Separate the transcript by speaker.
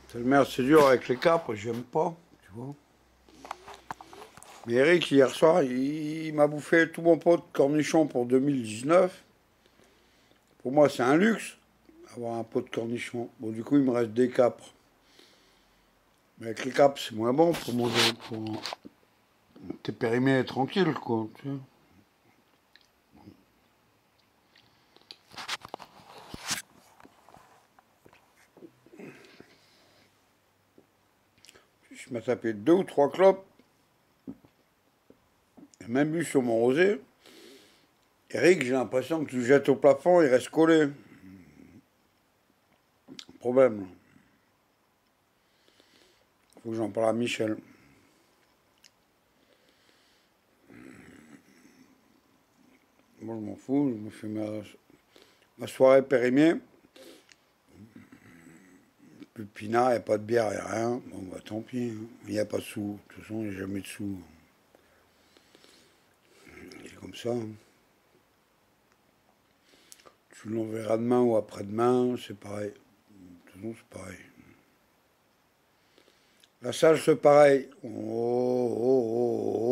Speaker 1: Tellement c'est dur avec les capres, j'aime pas, tu vois. Mais Eric, hier soir, il m'a bouffé tout mon pot de cornichons pour 2019. Pour moi, c'est un luxe, avoir un pot de cornichons. Bon, du coup, il me reste des capres. Mais avec les capres, c'est moins bon pour manger. T'es périmé tranquille, quoi. Tu sais. Je m'ai tapé deux ou trois clopes. J'ai même bu sur mon rosé. Eric, j'ai l'impression que tu le jettes au plafond, il reste collé. Problème. Faut que j'en parle à Michel. Moi, je m'en fous, je me fais ma soirée périmée. Plus de pinard, il n'y a pas de bière, il n'y a rien. Bon, bah tant pis, hein. Il n'y a pas de sous. De toute façon, il n'y a jamais de sous. C'est comme ça, hein. Tu l'enverras demain ou après-demain, c'est pareil. De toute façon, c'est pareil. La salle, c'est pareil. Oh, oh, oh, oh.